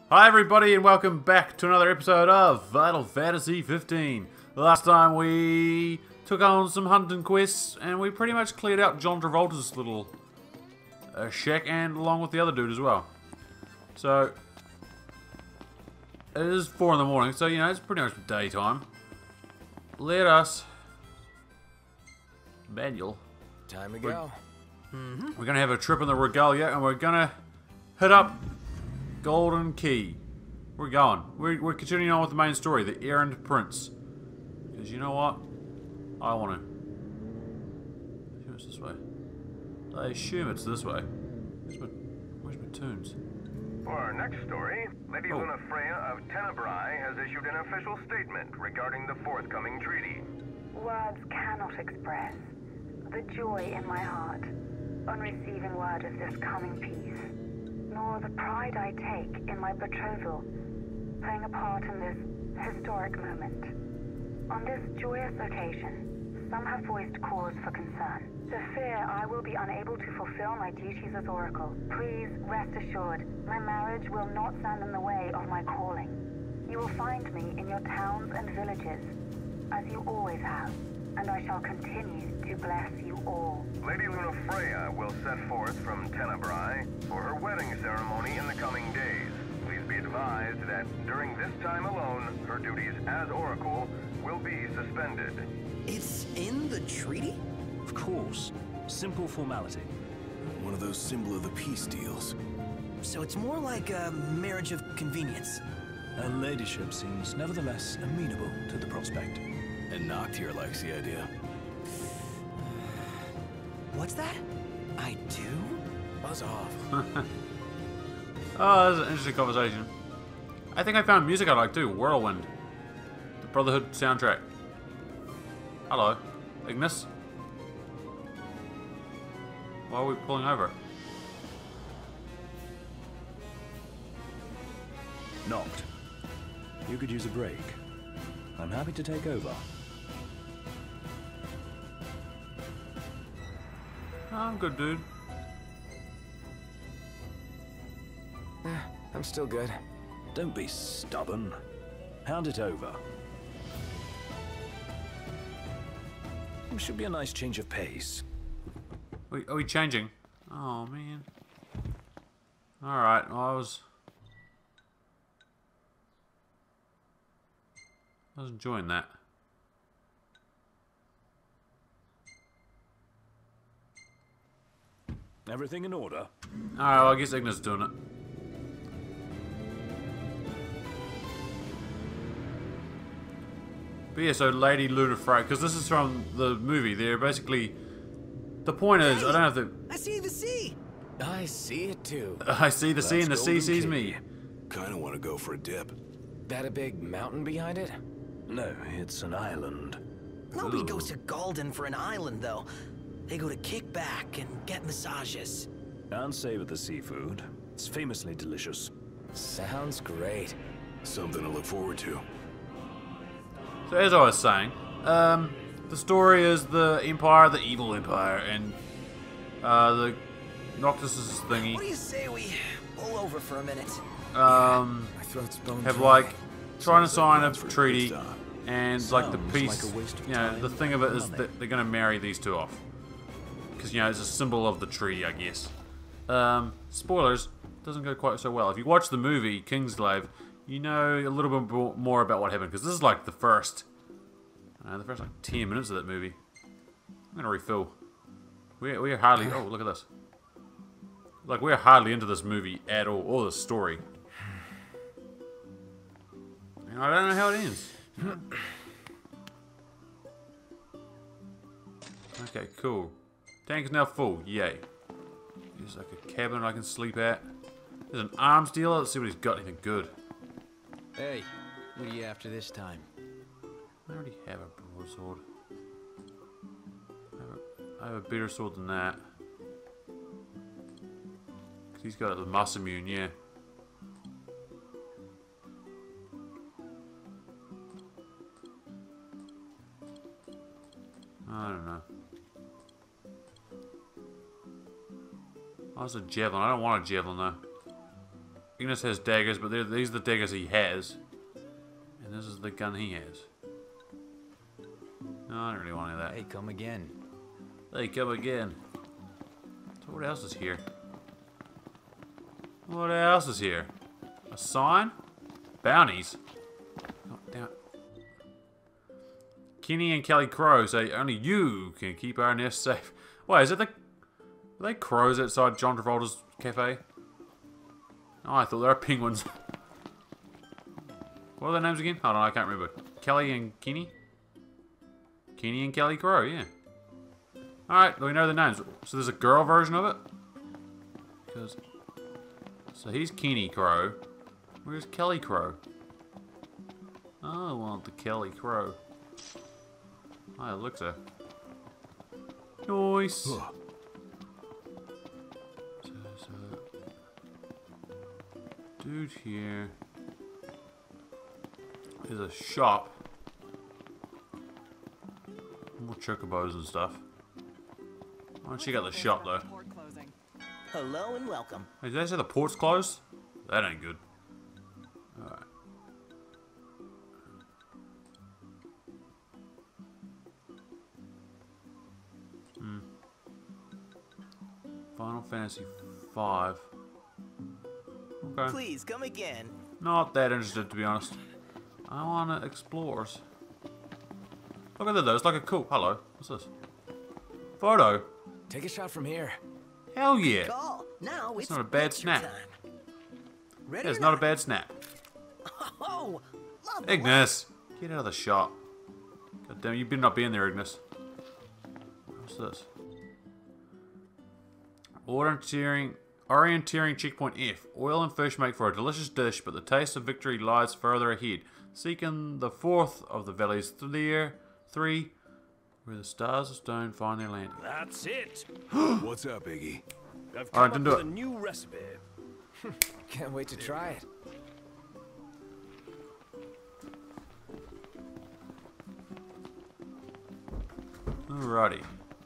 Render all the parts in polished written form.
Hi everybody and welcome back to another episode of Final Fantasy 15. Last time we took on some hunting quests and we pretty much cleared out John Travolta's little shack, and along with the other dude as well. So it is 4 in the morning, so you know it's pretty much daytime. Let us manual. Time to go. We're gonna have a trip in the Regalia and we're gonna hit up Golden Key. We're going. We're continuing on with the main story, the Errand Prince. Because you know what? I want to. I assume it's this way. I assume it's this way. Where's my tunes? For our next story, Lady Luna Freya of Tenebrae has issued an official statement regarding the forthcoming treaty. Words cannot express the joy in my heart on receiving word of this coming peace, nor the pride I take in my betrothal playing a part in this historic moment. On this joyous occasion, some have voiced cause for concern. The fear I will be unable to fulfill my duties as Oracle. Please rest assured, my marriage will not stand in the way of my calling. You will find me in your towns and villages, as you always have, and I shall continue to bless you all. Lady Luna Freya will set forth from Tenebrae for her wedding ceremony in the coming days. Please be advised that during this time alone, her duties as Oracle will be suspended. It's in the treaty? Of course. Simple formality. One of those symbol of the peace deals. So it's more like a marriage of convenience. Her ladyship seems nevertheless amenable to the prospect. And Noctier likes the idea. What's that? I do? Buzz off. Oh, that's an interesting conversation. I think I found music I like too. Whirlwind. The Brotherhood soundtrack. Hello. Ignis? Why are we pulling over? Knocked. You could use a break. I'm happy to take over. I'm good, dude. I'm still good. Don't be stubborn. Hand it over. Should be a nice change of pace. Are we changing? Oh, man. Alright, well, I was enjoying that. Everything in order? Alright, well, I guess Ignis is doing it. But yeah, so Lady Luna Freya, because this is from the movie, they're basically... The point is, I don't have to... I see the sea! I see it too. I see the sea and the sea Golden sees Key. me. Kinda wanna go for a dip. That a big mountain behind it? No, it's an island. Nobody goes to Golden for an island, though. They go to kick back and get massages. And savor the seafood. It's famously delicious. Sounds great. Something to look forward to. So as I was saying, the story is the Empire, the evil Empire, and the Noctis' thingy. What do you say we pull over for a minute? My throat's bone Have dry. like trying to sign a Sounds for treaty, first time. and like the Sounds peace. like a waste of You know, time the thing of it is and that they're going to marry these two off, because you know it's a symbol of the treaty, I guess. Spoilers, doesn't go quite so well. If you watch the movie Kingsglaive, you know a little bit more about what happened, because this is like the first like 10 minutes of that movie. I'm gonna refill. We're hardly. Oh, look at this. Like we're hardly into this movie at all, or the story. And I don't know how it ends. Okay, cool. Tank is now full. Yay. There's like a cabin I can sleep at. There's an arms dealer. Let's see what he's got. Anything good. Hey, what are you after this time? I already have a broadsword. I have a better sword than that. 'Cause he's got the Masamune, yeah. I don't know. Oh, it's a javelin. I don't want a javelin though. Ignis has daggers, but these are the daggers he has. And this is the gun he has. No, I don't really want any of that. Hey, come again. Hey, come again. So what else is here? What else is here? A sign? Bounties? Oh, damn it. Kenny and Kelly Crow say only you can keep our nest safe. Wait, is it are they crows outside John Travolta's cafe? Oh, I thought they were penguins. What are their names again? Hold on, I can't remember. Kelly and Kenny? Kenny and Kelly Crow, yeah. Alright, we know the names. So there's a girl version of it? Because... So he's Kenny Crow. Where's Kelly Crow? I want the Kelly Crow. Oh, it looks so. Nice. So, dude here. There's a shop. More chocobos and stuff. Why don't you check out the shop though? Hello and welcome. Hey, did they say the port's closed? That ain't good. Alright. Final Fantasy V. Okay. Please come again. Not that interested, to be honest. I want to explore. Look at that, it's like a cool... Hello. What's this? Photo. Take a shot from here. Hell yeah. Call. Now it's not a bad picture snap. time. Ready It's or not a bad snap. Oh, love Ignis! Get out of the shop. God damn, you better not be in there, Ignis. What's this? Orienteering checkpoint F. Oil and fish make for a delicious dish, but the taste of victory lies further ahead. Seeking the fourth of the valleys three, where the stars of stone find their landing. That's it. What's up, Iggy? I've Alright, come didn't do up with it. a new recipe. Can't wait to try it. Alrighty.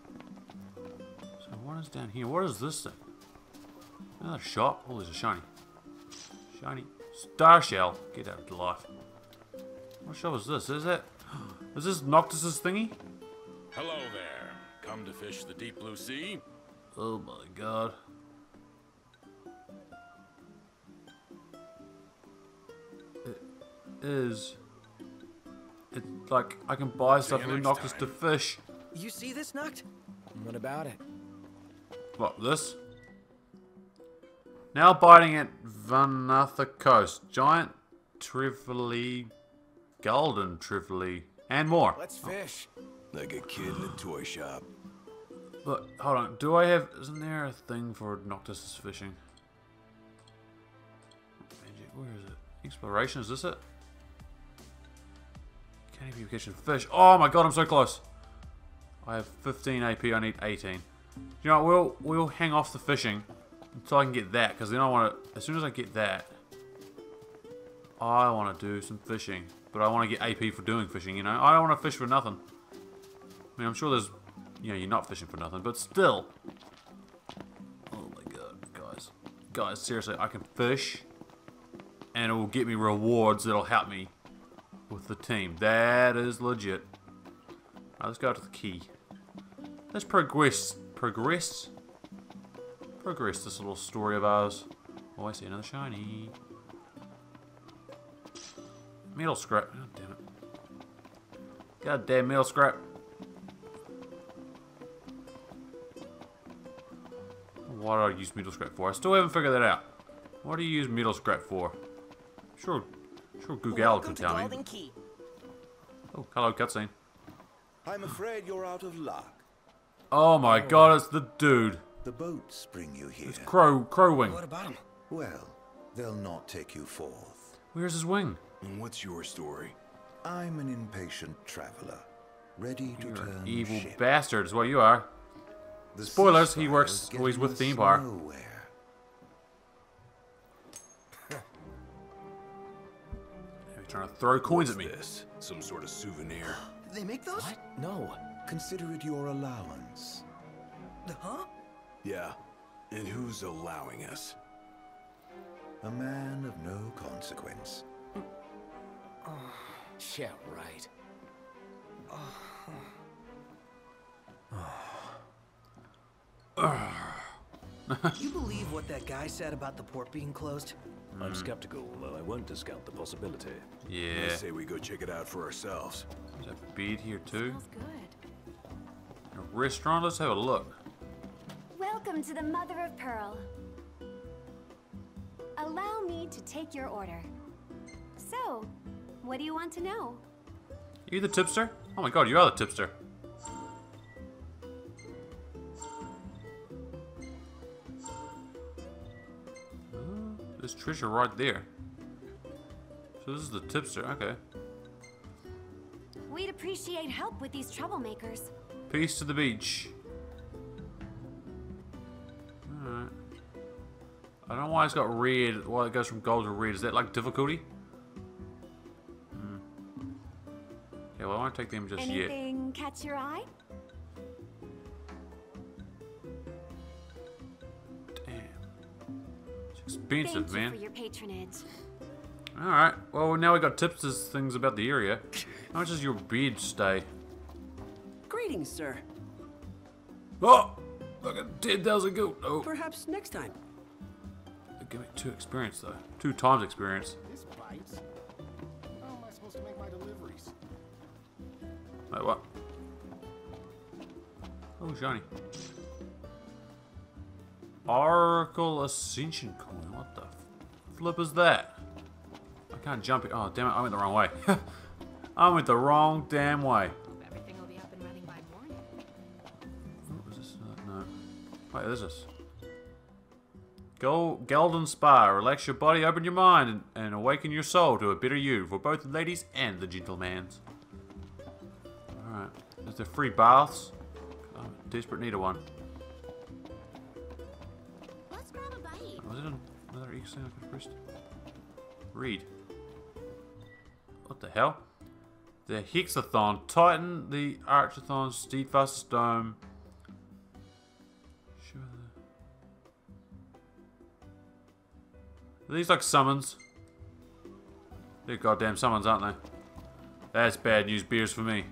So what is down here? What is this thing? Another shop? Oh, there's a shiny. Shiny. Star shell. Get out of life. What shop is this? Is this Noctis's thingy? Hello there. Come to fish the deep blue sea? Oh my god. It is... It's like I can buy stuff you from next Noctis time. to fish. You see this, Noct? What about it? What, this? Now biting at Vanatha Coast. Giant Trevally, Golden Trevally, and more. Let's fish. Like a kid in a toy shop. Look, hold on. Do I have... Isn't there a thing for Noctis's fishing? Magic, where is it? Exploration, is this it? Can't even catching fish. Oh my god, I'm so close. I have 15 AP, I need 18. You know what, we'll hang off the fishing until I can get that, because then I want to... As soon as I get that, I want to do some fishing. But I want to get AP for doing fishing, you know? I don't want to fish for nothing. I mean, I'm sure there's... You know, you're not fishing for nothing, but still. Oh my god, guys. Guys, seriously, I can fish, and it will get me rewards that'll help me with the team. That is legit. Alright, let's go to the key. Let's progress this little story of ours. Oh, I see another shiny. Metal scrap. God damn it. Goddamn metal scrap. What do I use metal scrap for? I still haven't figured that out. What do you use metal scrap for? Sure Google Welcome can to tell me. Golden Key. Oh, hello, cutscene. I'm afraid you're out of luck. Oh my god, it's the dude. The boats bring you here. It's Crowwing. What about him? Well, they'll not take you forth. Where's his wing? And what's your story? I'm an impatient traveler, ready to You're turn an evil ship. bastard is what you are. The Spoilers, he ceasefire's works getting always with us Theme Park. nowhere. You're trying to throw coins at What's me. this? Some sort of souvenir? They make those? What? No. Consider it your allowance. Huh? Yeah. And who's allowing us? A man of no consequence. Yeah, right. You believe what that guy said about the port being closed? I'm skeptical, though I won't discount the possibility. Yeah. I say we go check it out for ourselves. There's a bed here too. Smells good. A restaurant. Let's have a look. Welcome to the Mother of Pearl. Allow me to take your order. So, what do you want to know? Are you the tipster? Oh my god, you are the tipster. There's treasure right there. So this is the tipster, okay. We'd appreciate help with these troublemakers. Peace to the beach. Alright. I don't know why it's got red, why it goes from gold to red. Is that like difficulty? Yeah, well I won't take them just yet. Anything catch your eye? Expensive, Thank man. you for your patronage. Alright, well now we got tipsters things about the area. How much does your bed stay? Greetings, sir. Oh! Look at 10,000 gold. Oh. Perhaps next time. Give me 2 experience though. 2 times experience. This bites. How am I supposed to make my deliveries? Wait, what? Oh, shiny. Oracle Ascension coin. What the flip is that? I can't jump it. Oh, damn it. I went the wrong way. I went the wrong damn way. Everything will be up and running by morning. What was this? No. Wait, what is this? Golden Spa. Relax your body, open your mind, and awaken your soul to a better you for both the ladies and the gentlemans. Alright. Is there free baths? I'm in desperate need of one. Let's grab a bite. Was it another X thing I could have pressed? Read. What the hell? The Hexathon. Titan, the Archathon, Steadfast Dome. Sure. Are these like summons? They're goddamn summons, aren't they? That's bad news beers for me.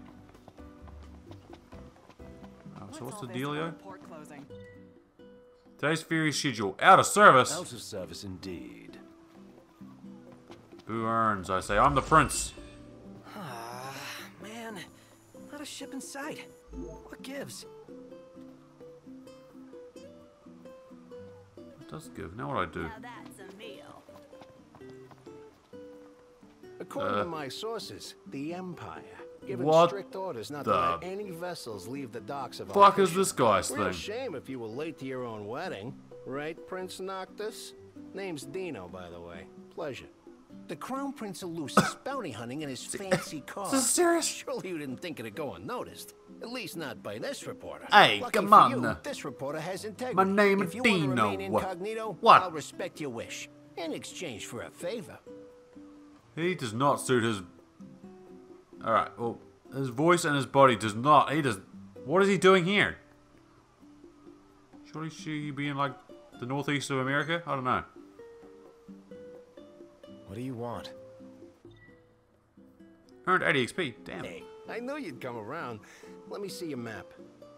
Oh, so what's the dealio? Today's ferry schedule. Out of service. Out of service indeed. Who earns, I say. I'm the prince. Man, not a ship in sight. What gives? It does give. Now what do I do? That's a meal. According to my sources, the Empire given What strict orders not the to let any vessels leave the docks of fuck is Arctia. this guy's Real thing? shame if you were late to your own wedding, right, Prince Noctis? Name's Dino, by the way. Pleasure. The Crown Prince of Lucis bounty hunting in his fancy car. Is this serious? Surely you didn't think it'd go unnoticed. At least not by this reporter. Hey, Lucky come for on. You, this reporter has integrity. My name is if you want to Dino. remain incognito, What? I'll respect your wish in exchange for a favor. He does not suit his... Alright, well, his voice and his body does not... He does... What is he doing here? Surely should he be in, like, the northeast of America? I don't know. What do you want? Earned 80 XP. Damn. Hey, I knew you'd come around. Let me see your map.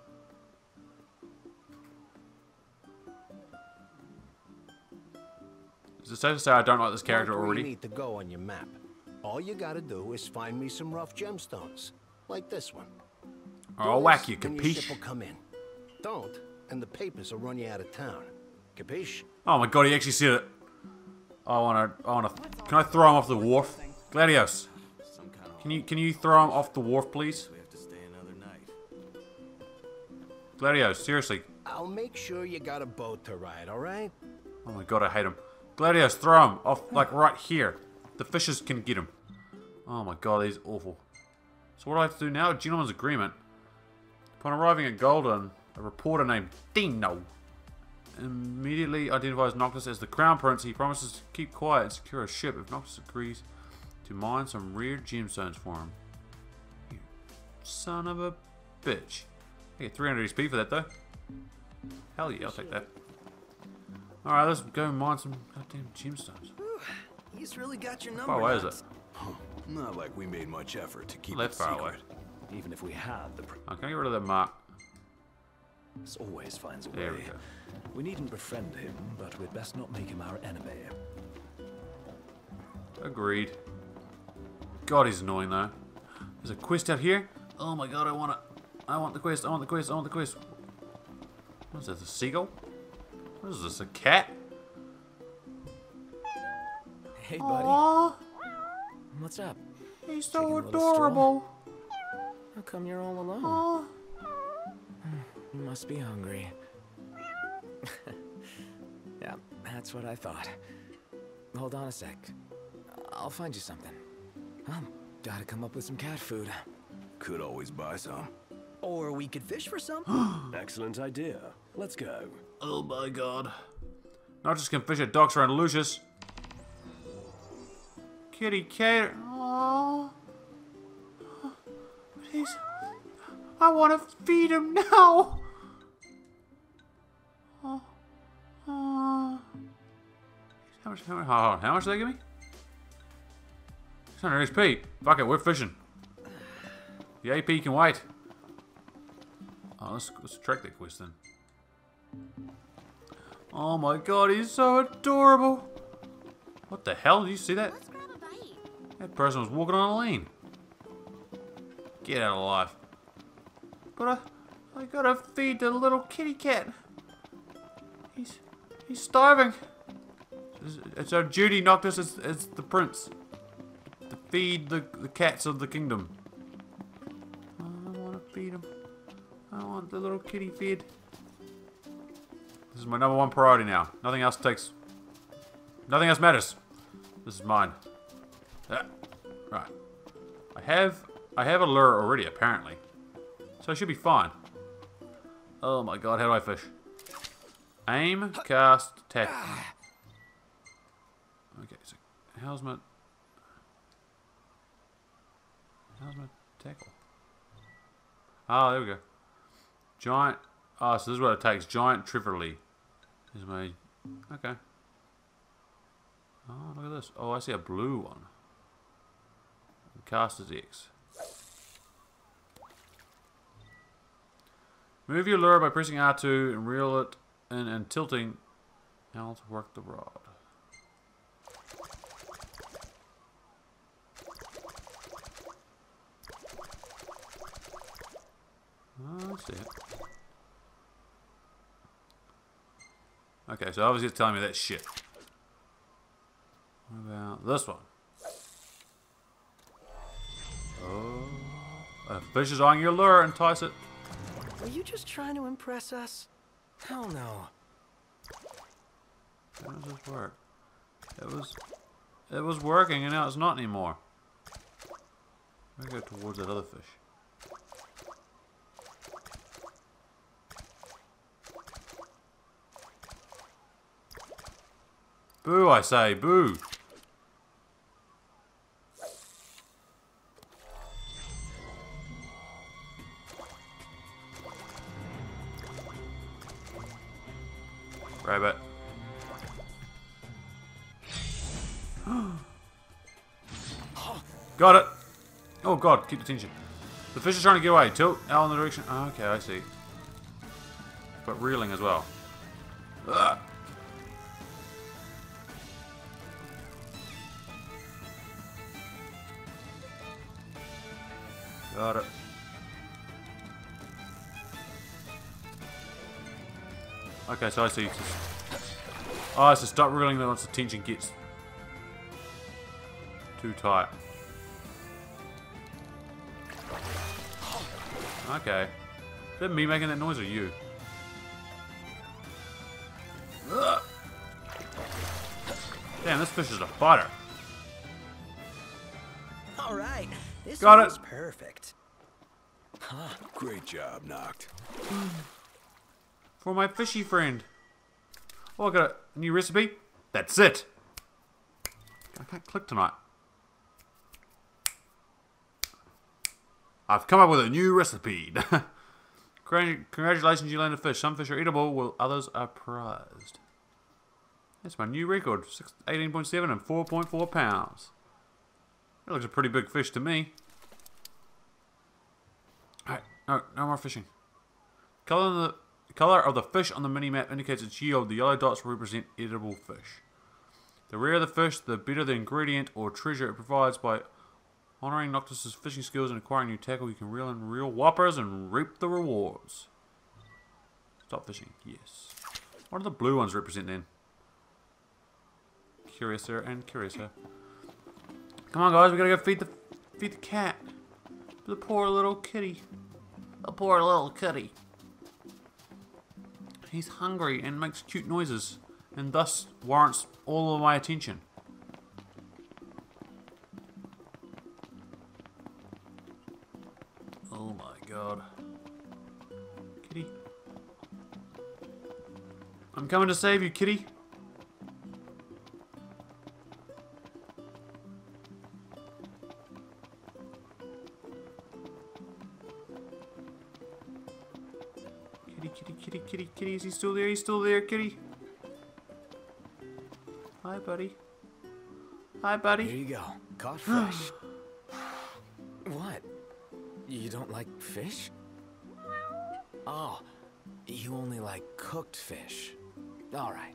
Is it safe to say I don't like this character Mark where already? you need to go on your map. All you gotta do is find me some rough gemstones, like this one. Or I'll whack you, Then your ship capiche? will come in. Don't, and the papers will run you out of town. Capiche? Oh my god, he actually said it. I wanna... Can I throw him off the wharf? Gladios. Can you throw him off the wharf, please? We have to stay another night. Gladios, seriously. I'll make sure you got a boat to ride, alright? Oh my god, I hate him. Gladios, throw him off, like, right here. The fishes can get him. Oh my god, he's awful. So what do I have to do now? Gentleman's agreement. Upon arriving at Golden, a reporter named Dino immediately identifies Noctis as the Crown Prince. He promises to keep quiet and secure a ship if Noctis agrees to mine some rare gemstones for him. You son of a bitch. I get 300 XP for that though. Hell yeah, I'll take that. Alright, let's go mine some goddamn gemstones. He's really got your How number. far away is it? Not like we made much effort to keep Not it that far away. secret. Even if we had the Oh, can I get rid of that mark? This always finds a There way. we go. We needn't befriend him, but we'd best not make him our enemy. Agreed. God, he's annoying though. There's a quest out here. Oh my god, I want it. I want the quest. I want the quest. I want the quest. What is this? A seagull? What is this? A cat? Hey, buddy. Aww, What's up? he's Taking so a little adorable. How come you're all alone? Aww. You must be hungry. Yeah, that's what I thought. Hold on a sec. I'll find you something. Gotta come up with some cat food. Could always buy some. Or we could fish for some. Excellent idea. Let's go. Oh my god. Not just can fish at docks around Lucius. Kitty cat. Aww. Please. I want to feed him now. Oh. How much did they give me? 600 XP. Fuck it, we're fishing. The AP can wait. Oh, let's track that quest then. Oh my god, he's so adorable. What the hell? Did you see that? Let's grab a bite. That person was walking on a lane. Get out of life. But I gotta feed the little kitty cat. He's starving. It's our duty, Noctis, as the prince, to feed the cats of the kingdom. I want to feed him. I want the little kitty fed. This is my #1 priority now. Nothing else matters. This is mine. Right. I have a lure already, apparently. So I should be fine. Oh my god, how do I fish? Aim, cast, tackle. Okay, so how's my tackle? Oh, there we go. Giant. Oh, so this is what it takes. Giant Trifoli is my. Okay. Oh, look at this. Oh, I see a blue one. Cast as X. Move your lure by pressing R2 and reel it in and tilting L to work the rod. Oh, I see it. Okay, so obviously it's telling me that shit. What about this one? Oh, a fish is on your lure, entice it. Are you just trying to impress us? Hell no. How does this work? It was working and now it's not anymore. I'm gonna go towards that other fish. Boo, I say, boo. Grab it. Got it. Oh god, keep the tension. The fish is trying to get away. Tilt L in the direction. Oh, okay, I see. But reeling as well. Ugh. Got it. Okay, so I see. Oh, so stop reeling once the tension gets too tight. Okay. Is that me making that noise or you? Ugh. Damn, this fish is a fighter. All right, this Got one's it. perfect. Great job, Noct. For my fishy friend. Oh, I got a new recipe. That's it. I can't click tonight. I've come up with a new recipe. Congratulations, you landed fish. Some fish are eatable, while others are prized. That's my new record. 18.7 and 4.4 pounds. That looks a pretty big fish to me. Alright, no more fishing. The color of the fish on the mini-map indicates its yield. The yellow dots represent edible fish. The rarer the fish, the better the ingredient or treasure it provides. By honoring Noctis's fishing skills and acquiring new tackle, you can reel in real whoppers and reap the rewards. Stop fishing, yes. What do the blue ones represent then? Curiouser and curiouser. Come on, guys, we gotta go feed the cat. The poor little kitty. The poor little kitty. He's hungry and makes cute noises, and thus warrants all of my attention. Oh my god. Kitty. I'm coming to save you, kitty. Kitty, is he still there? He's still there, kitty. Hi, buddy. Hi, buddy. Here you go. Caught fresh. What? You don't like fish? Oh, you only like cooked fish. All right.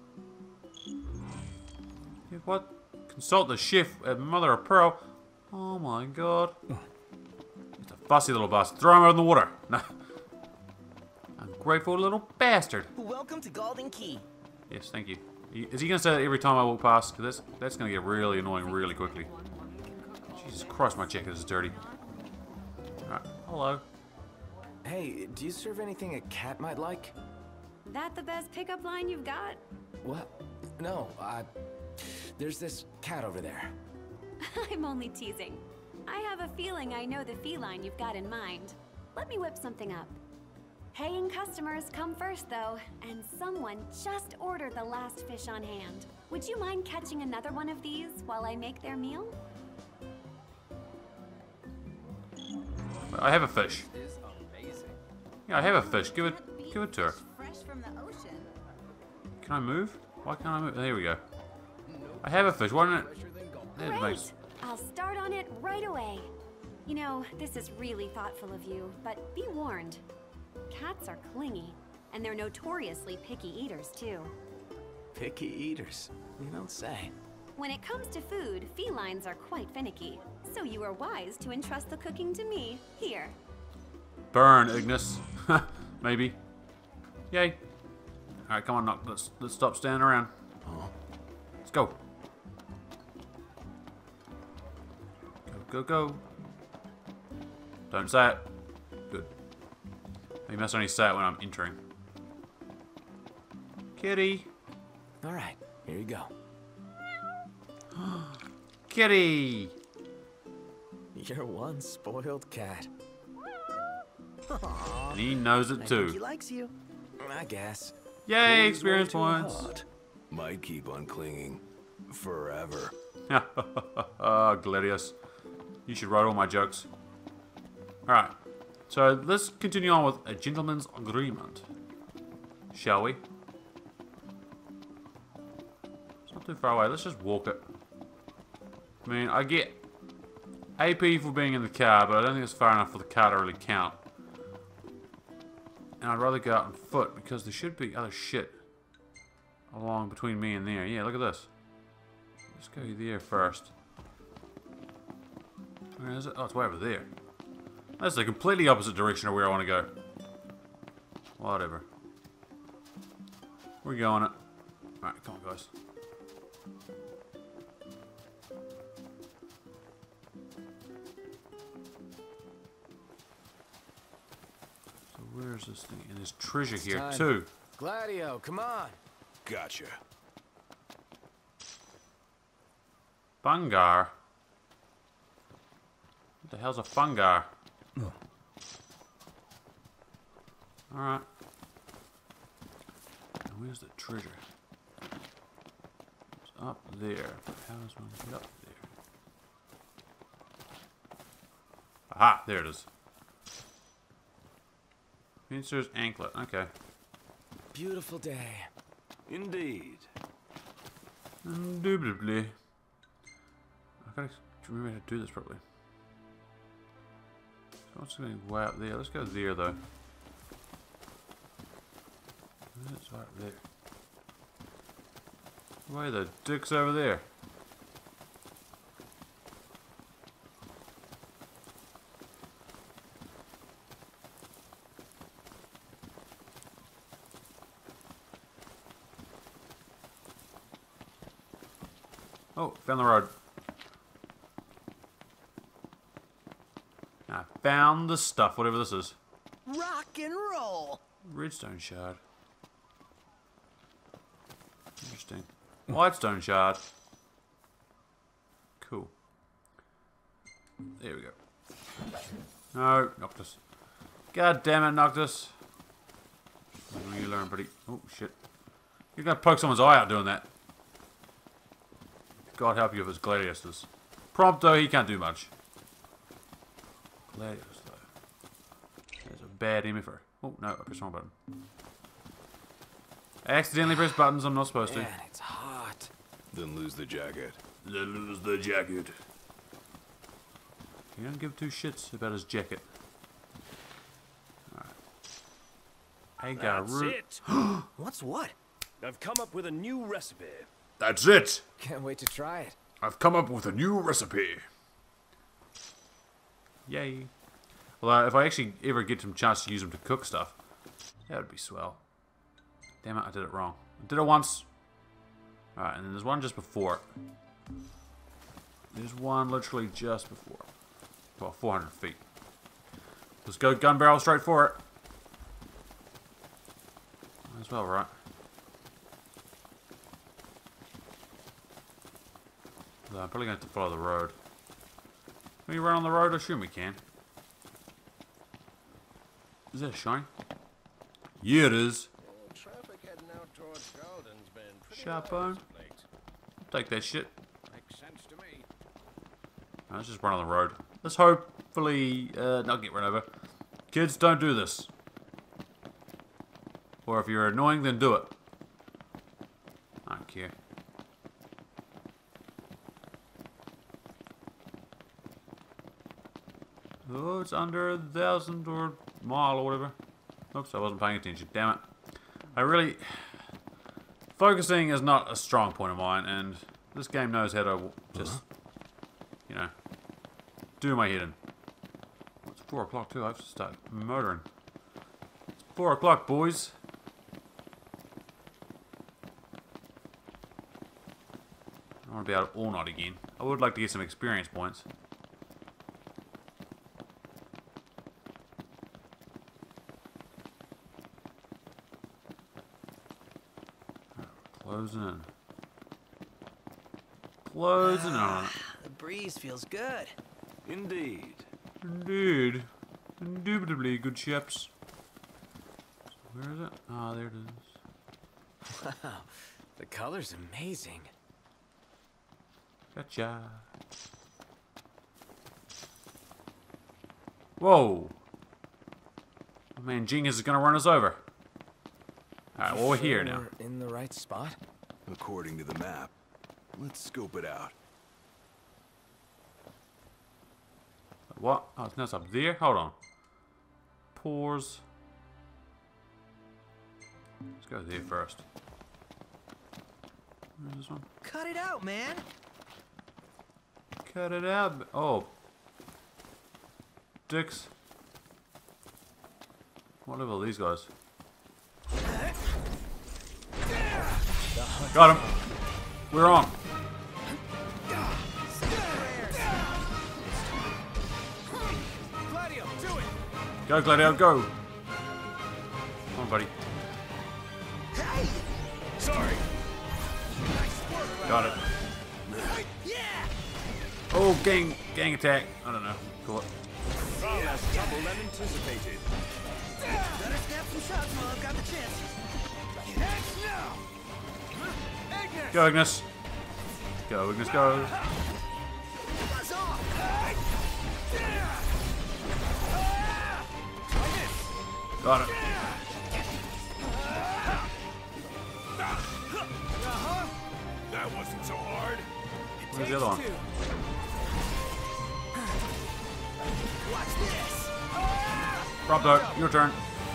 Yeah, what? Consult the chef at Mother of Pearl. Oh my god. He's a fussy little bastard. Throw him out in the water. No. Ungrateful little bastard. Welcome to Golden Key. Yes, thank you. Is he going to say that every time I walk past? Because that's going to get really annoying really quickly. Jesus Christ, my jacket is dirty. Alright, hello. Hey, do you serve anything a cat might like? That the best pickup line you've got? What? No, there's this cat over there. I'm only teasing. I have a feeling I know the feline you've got in mind. Let me whip something up. Paying customers come first, though, and someone just ordered the last fish on hand. Would you mind catching another one of these while I make their meal? I have a fish. Yeah, I have a fish. Give it to her. Can I move? Why can't I move? There we go. I have a fish. Why don't it? Great! I'll start on it right away. You know, this is really thoughtful of you, but be warned. Cats are clingy, and they're notoriously picky eaters, too. Picky eaters? You don't say. When it comes to food, felines are quite finicky, so you are wise to entrust the cooking to me. Here. Burn, Ignis. Maybe. Yay. Alright, come on, Noct. Let's stop standing around. Let's go. Go. Don't say it. Good. You must only say it when I'm entering. Kitty. Alright, here you go. Kitty. You're one spoiled cat. And he knows it too. He likes you. I guess. Yay, experience points. Might keep on clinging forever. Gladius. You should write all my jokes. Alright. So let's continue on with a gentleman's agreement. Shall we? It's not too far away. Let's just walk it. I mean, I get AP for being in the car, but I don't think it's far enough for the car to really count. And I'd rather go out on foot because there should be other shit along between me and there. Yeah, look at this. Let's go there first. Where is it? Oh, it's way over there. That's the completely opposite direction of where I want to go. Whatever. We're going it. Alright, come on, guys. So where's this thing? And there's treasure here, time. too. Gladio, come on. Gotcha. Fungar. What the hell's a fungar? Oh. Alright. Now where's the treasure? It's up there. How does one get up there? Aha! There it is. Fencer's anklet. Okay. Beautiful day. Indeed. Indubitably. I gotta remember how to do this properly. So what's going way up there? Let's go there though. It's right there. Why the dick's over there? Oh, found the road. I found the stuff, whatever this is. Rock and roll. Redstone shard. Interesting. Whitestone shard. Cool. There we go. No, Noctis. God damn it, Noctis. When will you learn, buddy? Oh, shit. You're gonna poke someone's eye out doing that. God help you if it's Gladius. Prompto, he can't do much. Gladius, though. There's a bad MFR. Oh, no, I pressed the wrong button. I accidentally pressed buttons I'm not supposed to. Man, it's hot. Then lose the jacket. Then lose the jacket. He don't give two shits about his jacket. Alright. I got That's a root. it. What's what? I've come up with a new recipe. That's it! Can't wait to try it. I've come up with a new recipe. Yay. Well, if I actually ever get some chance to use them to cook stuff, that would be swell. Damn it, I did it wrong. I did it once. Alright, and then there's one just before it. There's one literally just before it. Well, 400 feet. Let's go gun barrel straight for it. Might as well, right? I'm probably going to have to follow the road. Can we run on the road? I assume we can. Is that a shine? Yeah, it is. Traffic heading out towards Golden's been pretty Sharp low bone. as of late. Take that shit. Makes sense to me. Let's just run on the road. Let's hopefully not get run over. Kids, don't do this. Or if you're annoying, then do it. I don't care. Oh, it's under 1,000 or mile or whatever. Oops, I wasn't paying attention. Damn it. I really... Focusing is not a strong point of mine, and this game knows how to just, you know, do my head in. It's 4 o'clock too. I have to start murdering. It's 4 o'clock, boys. I want to be out all night again. I would like to get some experience points. Closing in. Closing on. The breeze feels good. Indeed. Indeed. Indubitably, good ships. Where is it? Ah, there it is. Wow, the color's amazing. Gotcha. Whoa. Oh, man, Genius is gonna run us over. Alright, well, we're here now. We're in the right spot? According to the map. Let's scope it out. What? Oh, it's up there? Hold on. Pores. Let's go there first. Where's this one? Cut it out, man. Cut it out. Oh. Dicks. What level are these guys? Got him. We're on. Gladio, do it! Go, Gladio, go. Come on, buddy. Hey! Sorry. Got it. Oh, gang attack. I don't know. Cool. Far less trouble than anticipated. Better snap some shots while I've got the chance. Next now! Go, Ignis. Go, Ignis, go. Buzz off! Got it. That wasn't Where's the other one? Watch this. Prompto, your turn.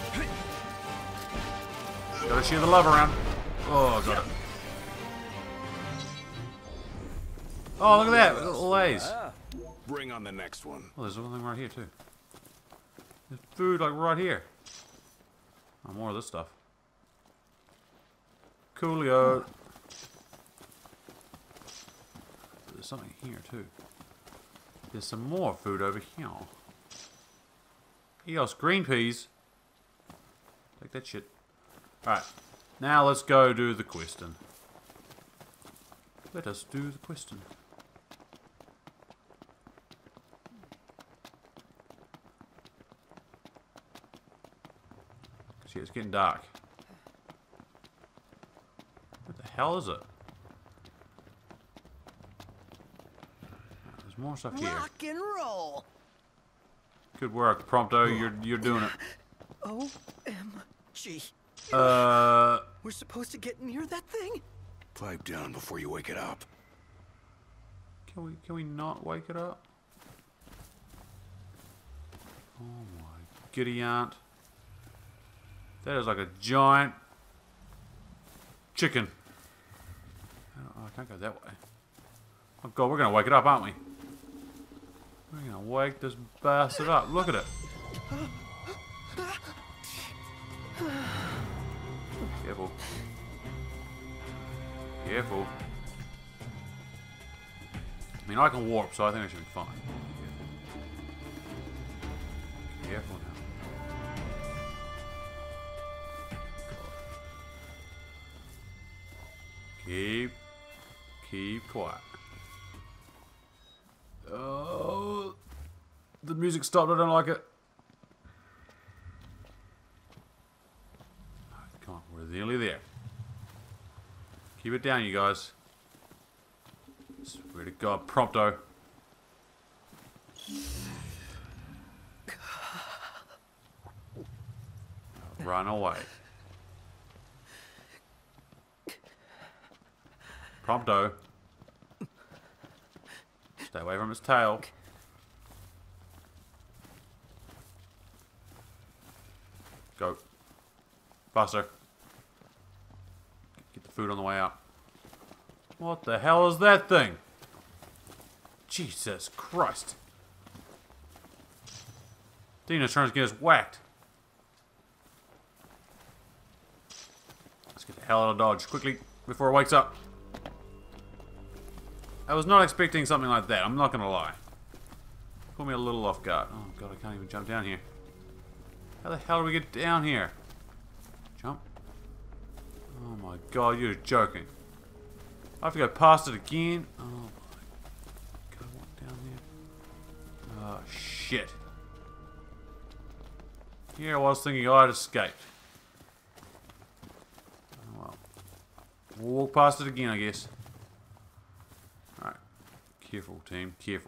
Gotta shoot the love around. Oh, got it. Oh, look at that. Little A's. Bring on the next one. Oh, there's one thing right here, too. There's food, like, right here. Oh, more of this stuff. Coolio. There's something here, too. There's some more food over here. Eos, green peas. Take that shit. Alright. Now let's go do the questing. Let us do the questing. See, it's getting dark. What the hell is it? There's more stuff here. Rock and roll. Good work, Prompto. You're doing it. OMG. We're supposed to get near that thing? Pipe down before you wake it up. Can we not wake it up? Oh my giddy aunt. That is like a giant chicken. Oh, I can't go that way. Oh god, we're gonna wake it up, aren't we? We're gonna wake this bastard up. Look at it. Careful. Careful. I mean, I can warp, so I think I should be fine. Careful now. Keep quiet. Oh, the music stopped. I don't like it. Come on, we're nearly there. Keep it down, you guys. Swear to God, Prompto. Run away. Prompto. Stay away from his tail. Go. Faster. Get the food on the way out. What the hell is that thing? Jesus Christ. Dino's trying to get us whacked. Let's get the hell out of Dodge quickly before it wakes up. I was not expecting something like that, I'm not gonna lie. Put me a little off guard. Oh god, I can't even jump down here. How the hell do we get down here? Jump. Oh my god, you're joking. I have to go past it again. Oh my god, what down there? Oh shit. Here I was thinking I'd escaped. Oh well. We'll walk past it again, I guess. Alright. Careful, team. Careful.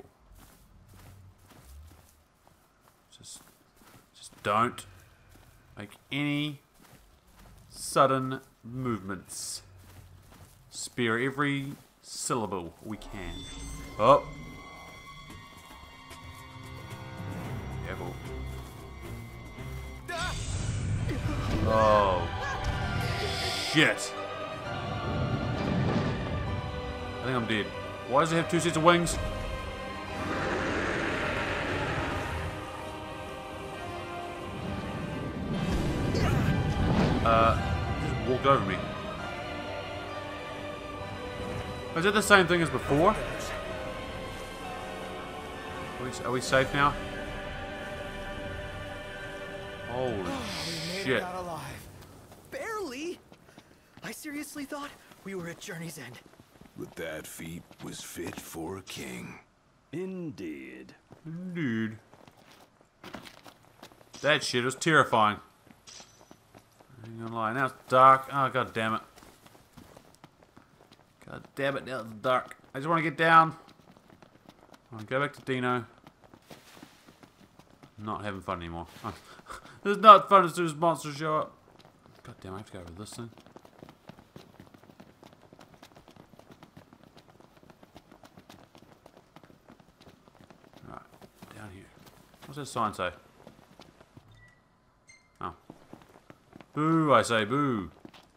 Just don't make any sudden movements. Spare every syllable we can. Oh. Careful. Oh. Shit. I think I'm dead. Why does it have two sets of wings? Just walked over me. Is it the same thing as before? Are we safe now? Holy shit. Made it out alive. Barely. I seriously thought we were at Journey's End. But that feat was fit for a king. Indeed. Indeed. That shit was terrifying. I ain't gonna lie. Now it's dark. Oh, god damn it. God damn it, now it's dark. I just want to get down. I want to go back to Dino. Not having fun anymore. This is not fun as soon as monsters show up. God damn, I have to go over this thing. down here. What's that sign say? Oh. Boo, I say, boo.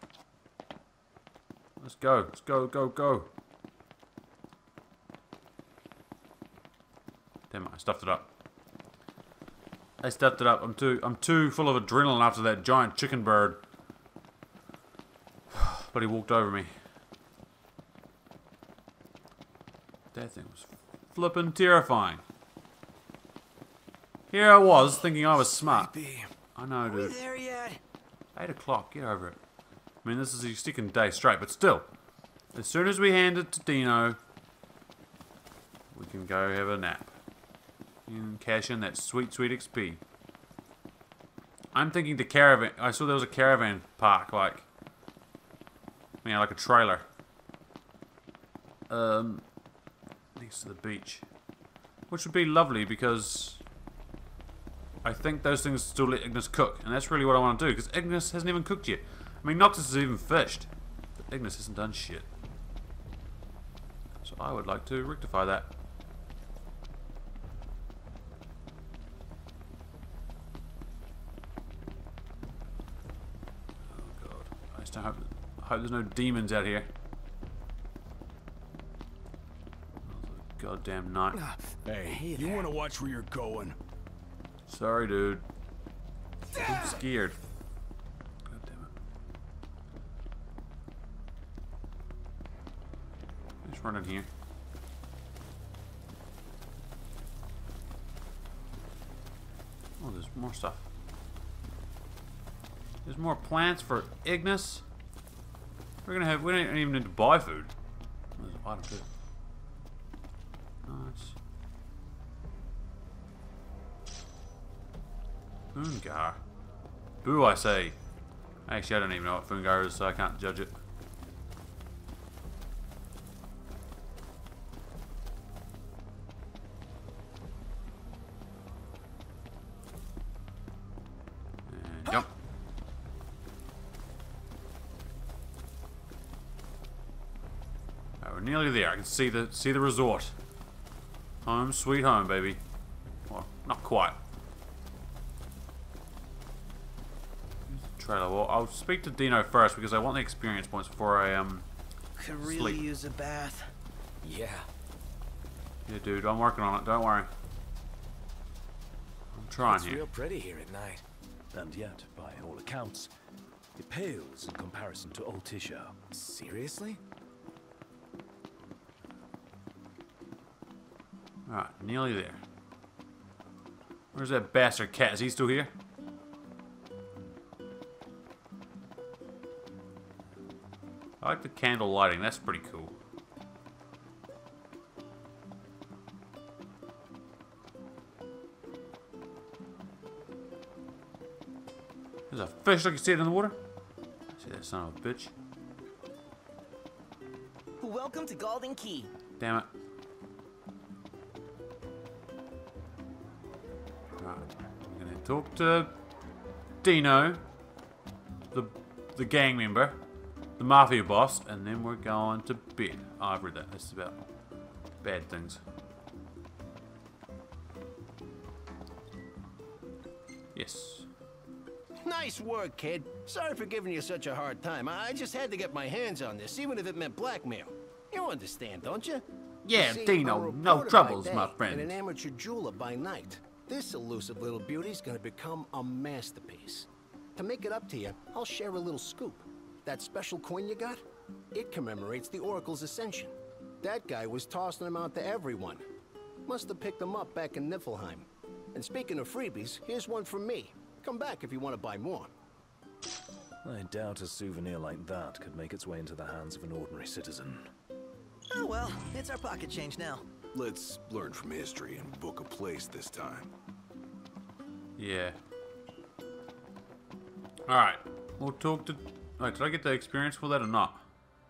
Let's go. Let's go, go, go. Damn it, I stuffed it up. I stuffed it up. I'm too full of adrenaline after that giant chicken bird. But he walked over me. That thing was flippin' terrifying. Here I was, thinking I was smart. I know, dude. Are we there yet? 8 o'clock, get over it. I mean, this is your second day straight, but still. As soon as we hand it to Dino, we can go have a nap. And cash in that sweet, sweet XP. I'm thinking the caravan... I saw there was a caravan park, like... like a trailer. Next to the beach. Which would be lovely, because... I think those things still let Ignis cook. And that's really what I want to do, because Ignis hasn't even cooked yet. I mean, Noctis has even fished. But Ignis hasn't done shit. So I would like to rectify that. Oh god. I just hope there's no demons out here. Goddamn night. Hey, you want to watch where you're going? Sorry, dude. I'm scared. God damn it. Let's run in here. Oh, there's more stuff. There's more plants for Ignis. We don't even need to buy food. There's a lot of food. Nice. Fungar. Boo, I say. Actually, I don't even know what Fungar is, so I can't judge it. And jump. Oh, we're nearly there. I can see the resort. Home sweet home, baby. Well, not quite. Trailer. Well, I'll speak to Dino first because I want the experience points before I Could really sleep. use a bath. Yeah. Yeah, dude, I'm working on it. Don't worry. I'm trying It's here. real pretty here at night. And yet, by all accounts, it pales in comparison to old Tisha. Seriously? Alright, nearly there. Where's that bastard cat? Is he still here? I like the candle lighting. That's pretty cool. There's a fish. Look, you see it in the water? See that son of a bitch. Welcome to Golden Key. Damn it. Right. I'm gonna talk to Dino, the gang member, the mafia boss, and then we're going to bed. Oh, I've read that. This is about bad things. Yes. Nice work, kid. Sorry for giving you such a hard time. I just had to get my hands on this, even if it meant blackmail. You understand, don't you? Yeah, See, Dino, I'm a no reporter troubles, by my day friend. And an amateur jeweler by night. This elusive little beauty's gonna become a masterpiece. To make it up to you, I'll share a little scoop. That special coin you got? It commemorates the Oracle's ascension. That guy was tossing them out to everyone. Must have picked them up back in Niflheim. And speaking of freebies, here's one from me. Come back if you want to buy more. I doubt a souvenir like that could make its way into the hands of an ordinary citizen. Oh well, it's our pocket change now. Let's learn from history and book a place this time. Yeah. Alright. We'll talk to... Wait, did I get the experience for that or not?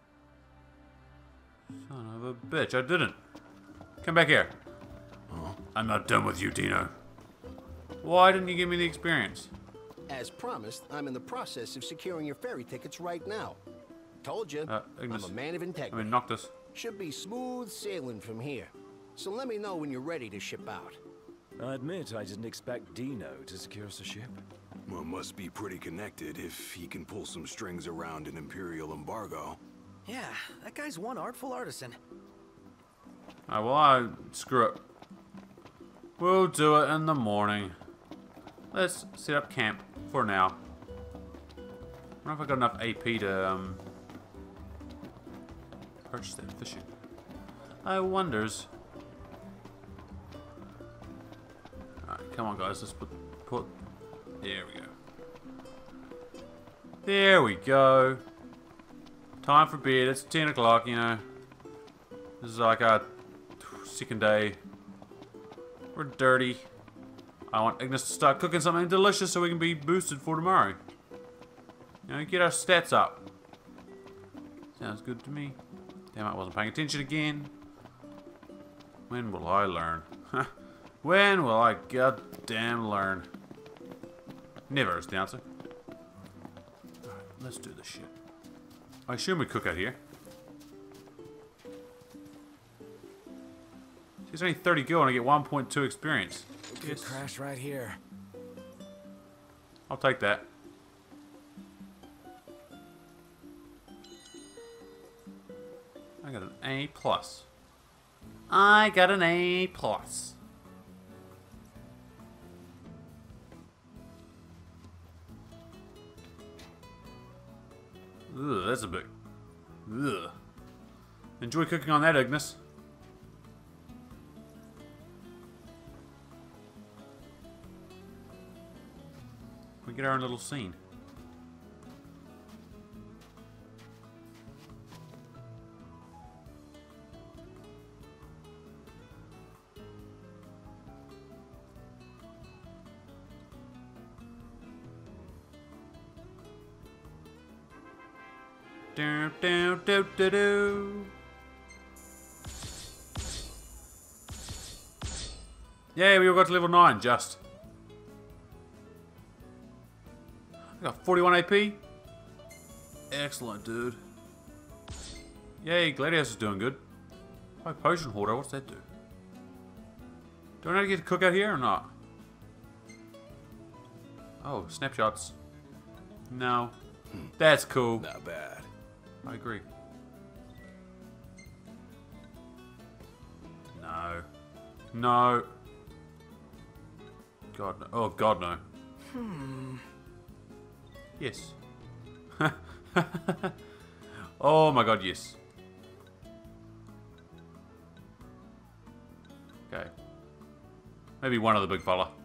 Son of a bitch, I didn't. Come back here. Huh? I'm not done with you, Dino. Why didn't you give me the experience? As promised, I'm in the process of securing your ferry tickets right now. Told you, I'm Ignis. a man of integrity. I mean, Noctis. Should be smooth sailing from here. So let me know when you're ready to ship out. I admit I didn't expect Dino to secure us a ship. Well, must be pretty connected if he can pull some strings around an Imperial embargo. Yeah, that guy's one artful artisan. Alright, well, screw it. We'll do it in the morning. Let's set up camp for now. I don't know if I got enough AP to purchase that fishing. I wonders. Alright, come on guys, let's put there we go. There we go. Time for bed. It's 10 o'clock, you know. This is like our second day. We're dirty. I want Ignis to start cooking something delicious so we can be boosted for tomorrow. You know, get our stats up. Sounds good to me. Damn, I wasn't paying attention again. When will I learn? When will I goddamn learn? Never is the answer. Alright, let's do this shit. I assume we cook out here. There's only 30 gil and I get 1.2 experience. Good crash right here. I'll take that. I got an A+. I got an A+. Ugh, that's a bit... Ugh. Enjoy cooking on that, Ignis. We get our own little scene. Do do do do do. Yay, we all got to level 9 just. I got 41 AP. Excellent, dude. Yay, Gladius is doing good. Oh, potion hoarder, what's that do? Do I know how to get to cook out here or not? Oh, snapshots. No. That's cool. Not bad. I agree. No. No. God no. Oh, God no. Yes. Oh my god, yes. Okay. Maybe one other big fella.